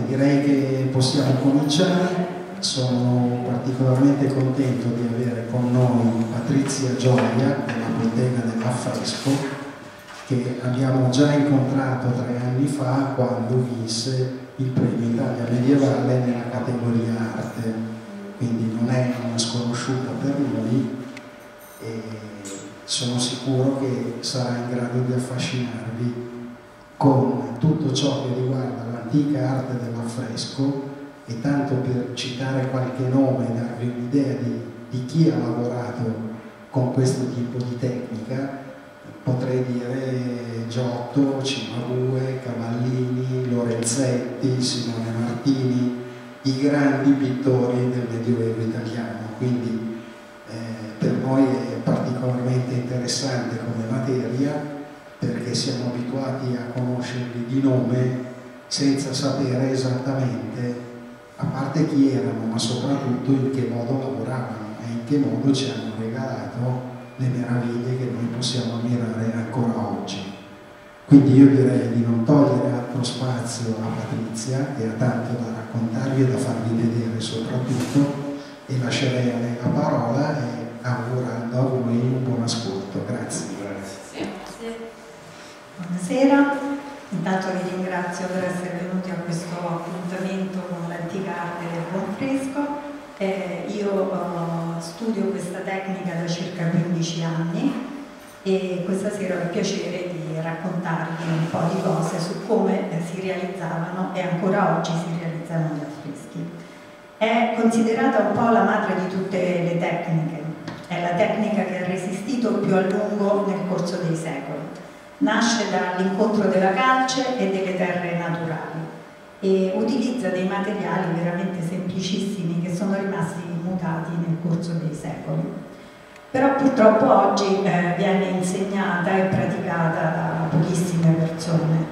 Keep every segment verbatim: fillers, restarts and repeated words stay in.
direi che possiamo cominciare. Sono particolarmente contento di avere con noi Patrizia Gioia della bottega dell'Affresco, che abbiamo già incontrato tre anni fa quando vinse il premio Italia Medievale nella categoria arte, quindi non è una sconosciuta per noi e sono sicuro che sarà in grado di affascinarvi con tutto ciò che riguarda l'antica arte dell'affresco. E tanto per citare qualche nome e darvi un'idea di, di chi ha lavorato con questo tipo di tecnica, potrei dire Giotto, Cimabue, Cavallini, Lorenzetti, Simone Martini, i grandi pittori del Medioevo italiano. Quindi eh, per noi è particolarmente interessante come materia, perché siamo abituati a conoscerli di nome senza sapere esattamente, a parte chi erano, ma soprattutto in che modo lavoravano e in che modo ci hanno regalato le meraviglie che noi possiamo ammirare ancora oggi. Quindi io direi di non togliere altro spazio a Patrizia, che ha tanto da raccontarvi e da farvi vedere soprattutto, e lascerei a lei la parola e augurando a voi un buon ascolto. Grazie. Grazie. Buonasera. Intanto vi ringrazio per essere venuti a questo appuntamento con l'antica arte del buonfresco. Eh, io uh, studio questa tecnica da circa quindici anni e questa sera ho il piacere di raccontarvi un po' di cose su come eh, si realizzavano e ancora oggi si realizzano gli affreschi. È considerata un po' la madre di tutte le tecniche, è la tecnica che ha resistito più a lungo nel corso dei secoli. Nasce dall'incontro della calce e delle terre naturali e utilizza dei materiali veramente semplicissimi che sono rimasti immutati nel corso dei secoli. Però purtroppo oggi eh, viene insegnata e praticata da pochissime persone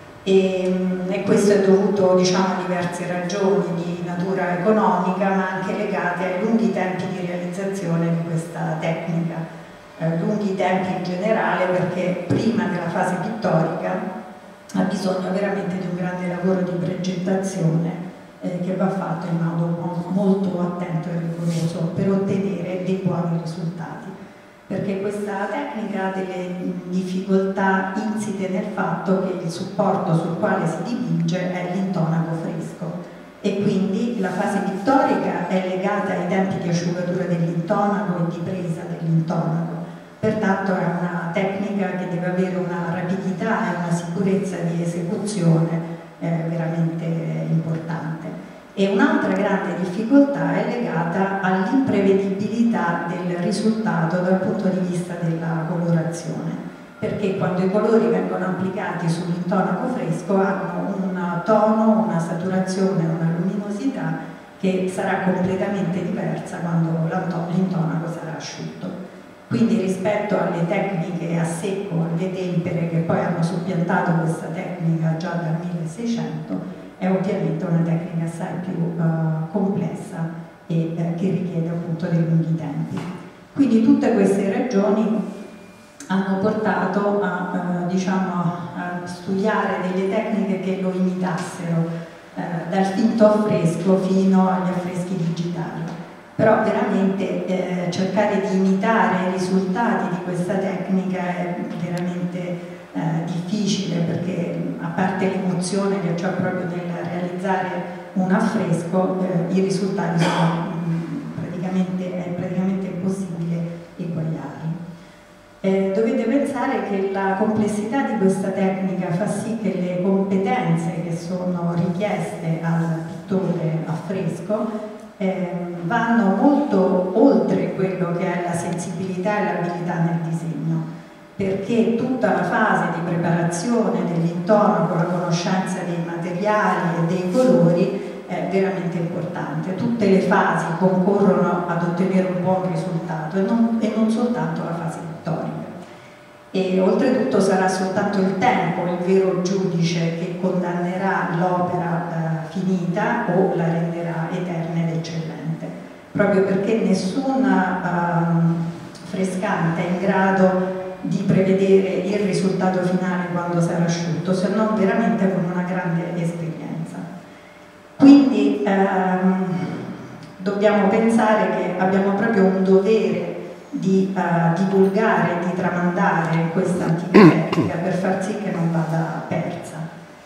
e, e questo è dovuto, diciamo, a diverse ragioni di natura economica, ma anche legate ai lunghi tempi di realizzazione di questa tecnica. Eh, lunghi tempi in generale, perché prima della fase pittorica ha bisogno veramente di un grande lavoro di progettazione eh, che va fatto in modo molto attento e rigoroso per ottenere dei buoni risultati, perché questa tecnica ha delle difficoltà insite nel fatto che il supporto sul quale si dipinge è l'intonaco fresco e quindi la fase pittorica è legata ai tempi di asciugatura dell'intonaco e di presa dell'intonaco. Pertanto è una tecnica che deve avere una rapidità e una sicurezza di esecuzione eh, veramente importante. E un'altra grande difficoltà è legata all'imprevedibilità del risultato dal punto di vista della colorazione, perché quando i colori vengono applicati sull'intonaco fresco hanno un tono, una saturazione, una luminosità che sarà completamente diversa quando l'intonaco sarà asciutto. Quindi rispetto alle tecniche a secco, alle tempere, che poi hanno soppiantato questa tecnica già dal milleseicento, è ovviamente una tecnica assai più uh, complessa e uh, che richiede appunto dei lunghi tempi. Quindi tutte queste ragioni hanno portato a, uh, diciamo, a studiare delle tecniche che lo imitassero, uh, dal finto affresco fino agli affreschi digitali. Però veramente eh, cercare di imitare i risultati di questa tecnica è veramente eh, difficile, perché a parte l'emozione che c'è proprio nel realizzare un affresco, eh, i risultati sono mh, praticamente, è praticamente impossibile eguagliarli. Eh, dovete pensare che la complessità di questa tecnica fa sì che le competenze che sono richieste al pittore affresco Eh, vanno molto oltre quello che è la sensibilità e l'abilità nel disegno, perché tutta la fase di preparazione dell'intonaco, la conoscenza dei materiali e dei colori è veramente importante. Tutte le fasi concorrono ad ottenere un buon risultato e non, e non soltanto la fase pittorica. E oltretutto sarà soltanto il tempo il vero giudice che condannerà l'opera eh, finita o la renderà eterna ed eccellente, proprio perché nessuna um, frescante è in grado di prevedere il risultato finale quando sarà asciutto, se non veramente con una grande esperienza. ehm, dobbiamo pensare che abbiamo proprio un dovere di uh, divulgare, di tramandare questa antica tecnica per far sì che non vada persa.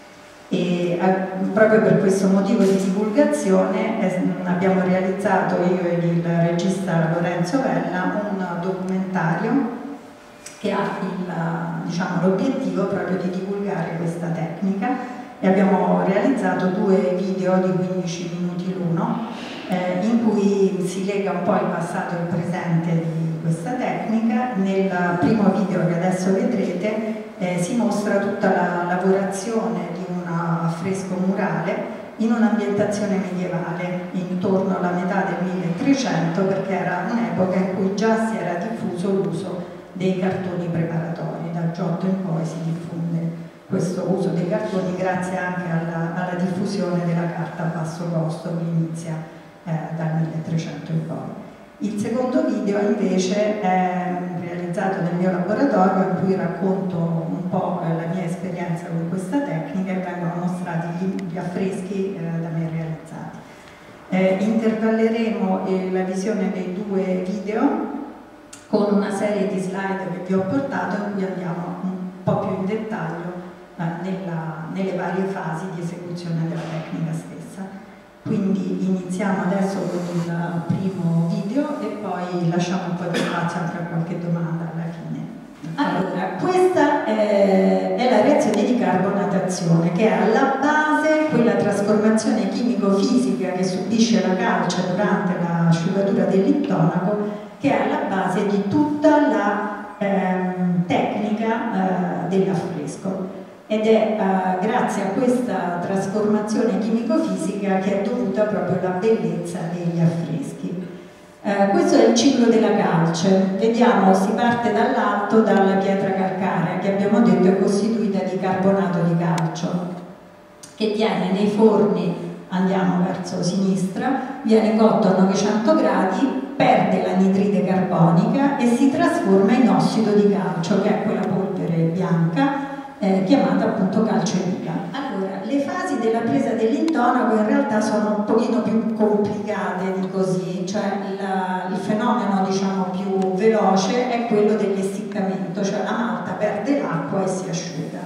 E uh, proprio per questo motivo di divulgazione eh, abbiamo realizzato io e il regista Lorenzo Vella un documentario che ha il, diciamo, l'obiettivo proprio di divulgare questa tecnica, e abbiamo realizzato due video di quindici minuti l'uno eh, in cui si lega un po' il passato e il presente di questa tecnica. Nel primo video che adesso vedrete eh, si mostra tutta la lavorazione di un affresco murale in un'ambientazione medievale intorno alla metà del milletrecento, perché era un'epoca in cui già si era diffuso l'uso dei cartoni preparatori. Dal Giotto in poi si diffonde questo uso dei cartoni grazie anche alla, alla diffusione della carta a basso costo che inizia eh, dal milletrecento in poi. Il secondo video invece è realizzato nel mio laboratorio, in cui racconto un po' la mia esperienza con questa tecnica e vengono mostrati gli, gli affreschi eh, da me realizzati. Eh, intervalleremo eh, la visione dei due video con una serie di slide che vi ho portato, in cui andiamo un po' più in dettaglio eh, nella, nelle varie fasi di esecuzione della tecnica stessa. Quindi iniziamo adesso con il primo video e poi lasciamo un po' di spazio anche a qualche domanda alla fine. Allora, questa è, è la reazione di carbonatazione, che è alla base quella trasformazione chimico-fisica che subisce la calce durante l'asciugatura dell'intonaco, che è alla base di tutta la ehm, tecnica eh, dell'affresco. Ed è uh, grazie a questa trasformazione chimico-fisica che è dovuta proprio la bellezza degli affreschi. Uh, questo è il ciclo della calce. Vediamo, si parte dall'alto, dalla pietra calcarea, che abbiamo detto è costituita di carbonato di calcio, che viene nei forni, andiamo verso sinistra, viene cotto a novecento gradi, perde l'anidride carbonica e si trasforma in ossido di calcio, che è quella polvere bianca, Eh, chiamata appunto calcemica. Allora, le fasi della presa dell'intonaco in realtà sono un pochino più complicate di così, cioè il, il fenomeno diciamo più veloce è quello dell'essiccamento, cioè la malta perde l'acqua e si asciuga.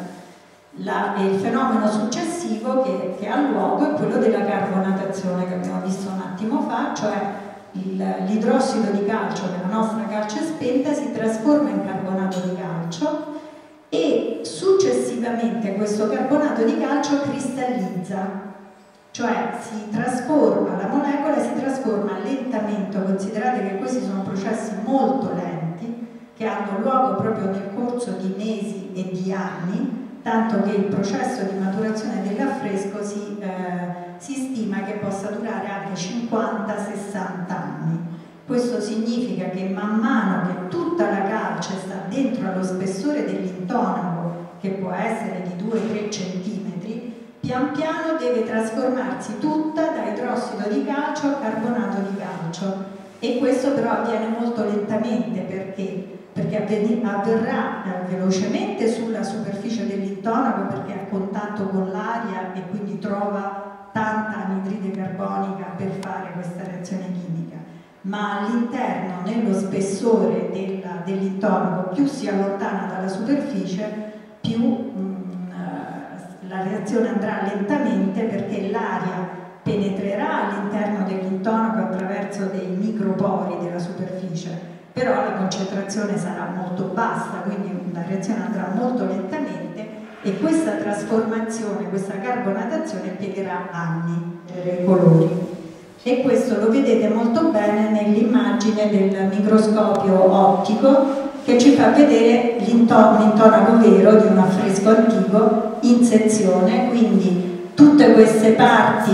La, il fenomeno successivo che, che ha luogo è quello della carbonatazione che abbiamo visto un attimo fa, cioè l'idrossido di calcio nella nostra calce spenta si trasforma in carbonato di calcio e successivamente questo carbonato di calcio cristallizza, cioè si trasforma, la molecola si trasforma lentamente. Considerate che questi sono processi molto lenti che hanno luogo proprio nel corso di mesi e di anni, tanto che il processo di maturazione dell'affresco si, eh, si stima che possa durare anche cinquanta sessanta anni. Questo significa che man mano che tutta la calce sta dentro allo spessore dell'intonaco, che può essere di due tre centimetri, pian piano deve trasformarsi tutta da idrossido di calcio a carbonato di calcio. E questo però avviene molto lentamente. Perché? Perché avverrà eh, velocemente sulla superficie dell'intonaco, perché è a contatto con l'aria e quindi trova tanta anidride carbonica per fare questa reazione chimica. Ma all'interno, nello spessore dell'intonaco, più si allontana dalla superficie, più mh, la reazione andrà lentamente, perché l'aria penetrerà all'interno dell'intonaco attraverso dei micropori della superficie, però la concentrazione sarà molto bassa, quindi la reazione andrà molto lentamente e questa trasformazione, questa carbonatazione impiegherà anni per i colori. E questo lo vedete molto bene nell'immagine del microscopio ottico, che ci fa vedere l'intonaco vero di un affresco antico in sezione. Quindi tutte queste parti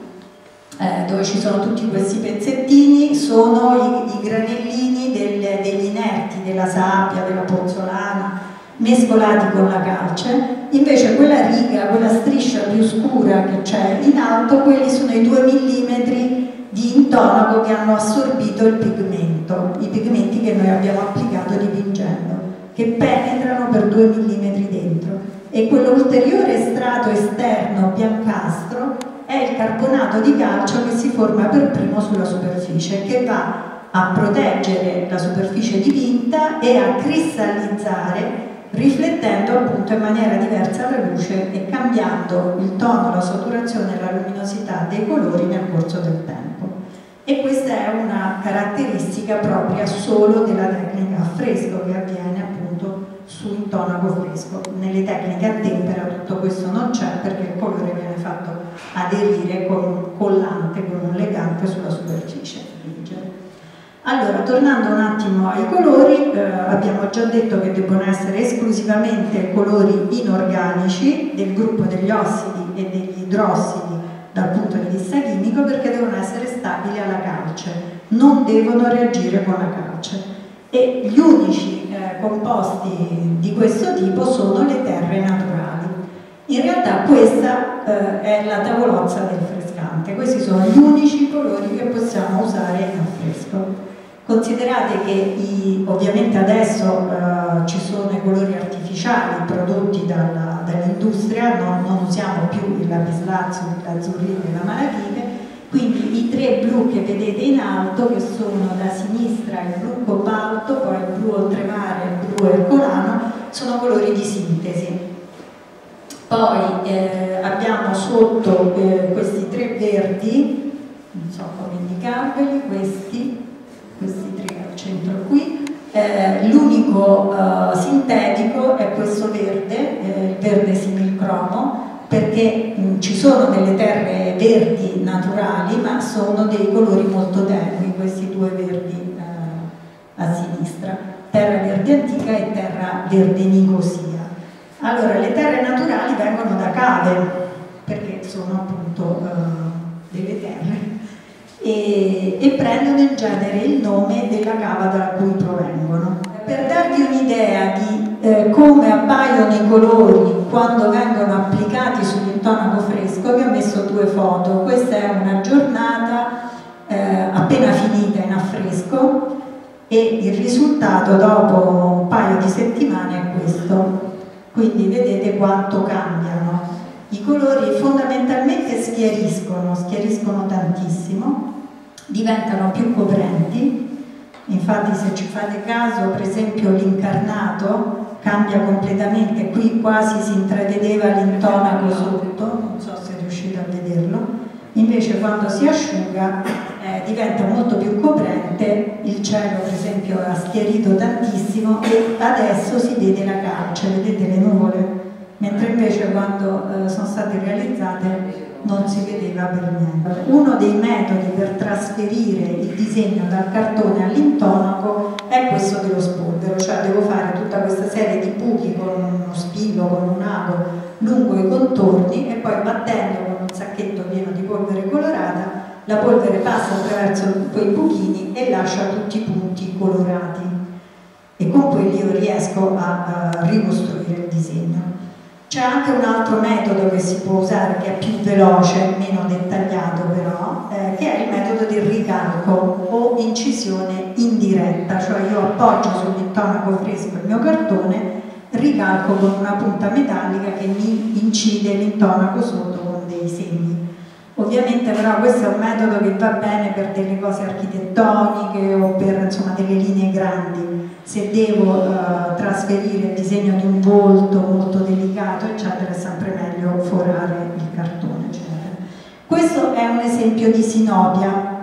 eh, dove ci sono tutti questi pezzettini sono i, i granellini del, degli inerti, della sabbia, della pozzolana, mescolati con la calce. Invece quella riga, quella striscia più scura che c'è in alto, quelli sono i due millimetri di intonaco che hanno assorbito il pigmento, i pigmenti che noi abbiamo applicato dipingendo, che penetrano per due millimetri dentro. E quell'ulteriore strato esterno biancastro è è il carbonato di calcio che si forma per primo sulla superficie, che va a proteggere la superficie dipinta e a cristallizzare, riflettendo appunto in maniera diversa la luce e cambiando il tono, la saturazione e la luminosità dei colori nel corso del tempo. E questa è una caratteristica propria solo della tecnica a fresco, che avviene appunto su intonaco fresco. Nelle tecniche a tempera tutto questo non c'è, perché il colore viene fatto aderire con un collante, con un legante sulla superficie rigida. Allora, tornando un attimo ai colori, eh, abbiamo già detto che debbono essere esclusivamente colori inorganici del gruppo degli ossidi e degli idrossidi dal punto di vista chimico, perché devono essere stabili alla calce, non devono reagire con la calce. E gli unici eh, composti di questo tipo sono le terre naturali. In realtà questa eh, è la tavolozza del frescante, questi sono gli unici colori che possiamo usare in affresco. Considerate che i, ovviamente adesso eh, ci sono i colori artificiali prodotti dall'industria, dall non, non usiamo più il lapislazio, l'azzurrino e la malachite, quindi i tre blu che vedete in alto, che sono da sinistra il blu cobalto, poi il blu oltremare, il blu ercolano, sono colori di sintesi. Poi eh, abbiamo sotto eh, questi tre verdi, non so come indicarveli, questi, questi tre al centro qui, eh, l'unico eh, sintetico è questo verde, eh, il verde similcromo, perché mh, ci sono delle terre verdi naturali, ma sono dei colori molto tenui, questi due verdi eh, a sinistra, terra verde antica e terra verde nicosia. Allora, le terre naturali vengono da cave, perché sono appunto eh, delle terre, e, e prendono in genere il nome della cava da cui provengono. Per darvi un'idea di eh, come appaiono i colori quando vengono applicati sull'intonaco fresco, vi ho messo due foto. Questa è una giornata eh, appena finita in affresco e il risultato dopo un paio di settimane è questo. Quindi vedete quanto cambiano. I colori fondamentalmente schiariscono, schiariscono tantissimo, diventano più coprenti. Infatti, se ci fate caso, per esempio l'incarnato cambia completamente, qui quasi si intravedeva l'intonaco sotto, non so se riuscite a vederlo, invece quando si asciuga eh, diventa molto più coprente, il cielo per esempio ha schiarito tantissimo e adesso si vede la calce, vedete le nuvole, mentre invece quando eh, sono state realizzate non si vedeva per niente. Uno dei metodi per trasferire il disegno dal cartone all'intonaco è questo dello spolvero, cioè devo fare tutta questa serie di buchi con uno spillo, con un ago lungo i contorni e poi battendo con un sacchetto pieno di polvere colorata, la polvere passa attraverso quei buchini e lascia tutti i punti colorati e con quelli io riesco a, a ricostruire il disegno. C'è anche un altro metodo che si può usare, che è più veloce, meno dettagliato però, eh, che è il metodo del ricalco o incisione indiretta, cioè io appoggio sull'intonaco fresco il mio cartone, ricalco con una punta metallica che mi incide l'intonaco sotto con dei segni. Ovviamente però questo è un metodo che va bene per delle cose architettoniche o per insomma delle linee grandi. Se devo uh, trasferire il disegno di un volto molto delicato eccetera è sempre meglio forare il cartone eccetera. Questo è un esempio di sinopia,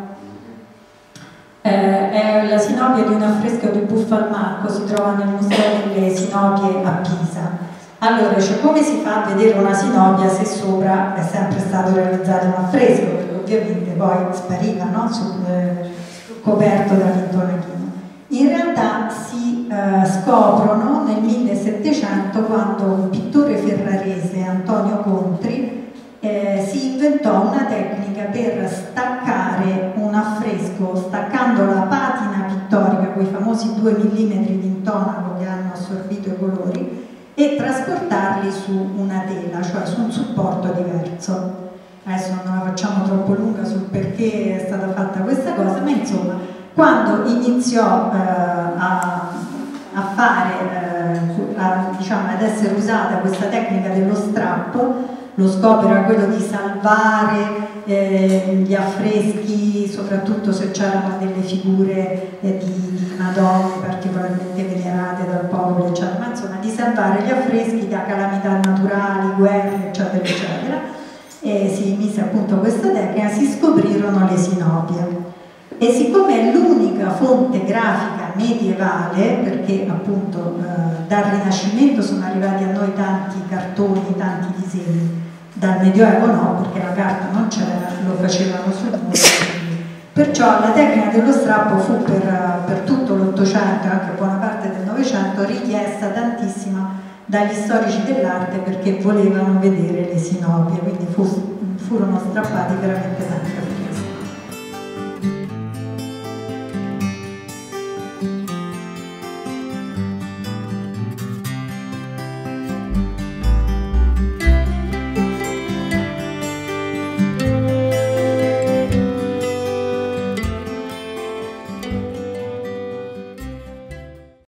eh, è la sinopia di un affresco di Buffalmacco, si trova nel Museo delle Sinopie a Pisa. Allora, cioè, come si fa a vedere una sinopia se sopra è sempre stato realizzato un affresco, perché ovviamente poi spariva, no? Su, eh, coperto dall'intonachino. In realtà si eh, scoprono nel millesettecento, quando un pittore ferrarese, Antonio Contri, eh, si inventò una tecnica per staccare un affresco, staccando la patina pittorica, quei famosi due millimetri di intonaco che hanno assorbito i colori, e trasportarli su una tela, cioè su un supporto diverso. Adesso non la facciamo troppo lunga sul perché è stata fatta questa cosa, ma insomma, quando iniziò eh, a, a fare, eh, a, diciamo, ad essere usata questa tecnica dello strappo, lo scopo era quello di salvare eh, gli affreschi, soprattutto se c'erano delle figure eh, di, di Madonne particolarmente venerate dal popolo, eccetera, ma insomma di salvare gli affreschi da calamità naturali, guerre, eccetera, eccetera. E si mise appunto questa tecnica, si scoprirono le sinopie. E siccome è l'unica fonte grafica medievale, perché appunto eh, dal Rinascimento sono arrivati a noi tanti cartoni, tanti disegni, dal Medioevo no, perché la carta non c'era, lo facevano sul muro. Perciò la tecnica dello strappo fu per, per tutto l'Ottocento e anche buona parte del Novecento richiesta tantissima dagli storici dell'arte perché volevano vedere le sinopie, quindi fu, furono strappati veramente tanti.